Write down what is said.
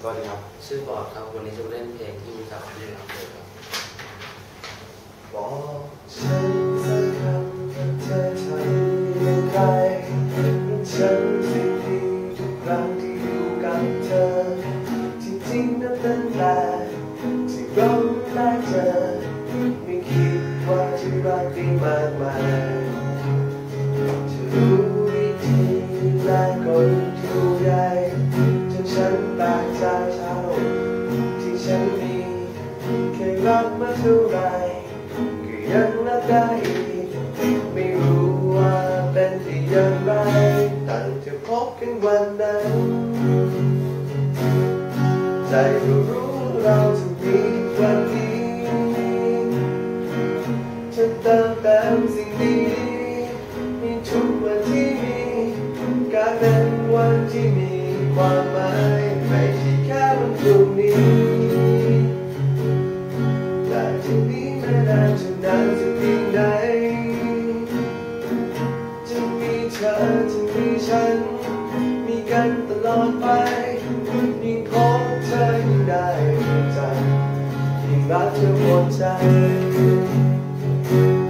สวัสดีครับชื่อบอดครับวันนี้จะเล่นเพลงที่มีกับพี่รับเลยครับบอกฉันสักคำว่าเธอทำอย่างไรฉันสิ่งดีทุกครั้งที่อยู่กับเธอจริงๆนับตั้งแต่ที่เราได้เจอไม่คิดว่าจะรักได้มากมายจะรู้วิธีและกลทุกอย่างจนฉันแปลกใจเท่าที่ฉันมีเคยรักมาเท่าไรก็ยังรักได้อีกไม่รู้ว่าเป็นได้อย่างไรตั้งแต่พบกันวันนั้นใจก็รู้เราจะมีวันนี้ฉันเติมเต็มสิ่งดีในทุกวันที่มีกลายเป็นวันที่มีความหมายไม่ใช่แค่วันพรุ่งนี้แต่จะมีแม้นานจะนานจะเพียงใดจะมีเธอจะมีฉันมีกันตลอดไปยิ่งพบเธอยิ่งได้ใจยิ่งรักเธอหมดใจ